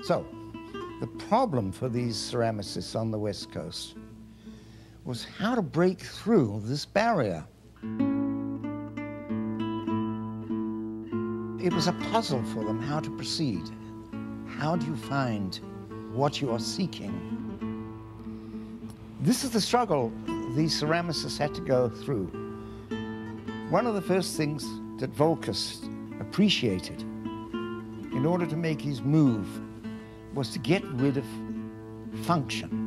So, the problem for these ceramicists on the West Coast was how to break through this barrier. It was a puzzle for them how to proceed. How do you find what you are seeking? This is the struggle these ceramicists had to go through. One of the first things that Voulkos appreciated in order to make his move was to get rid of function.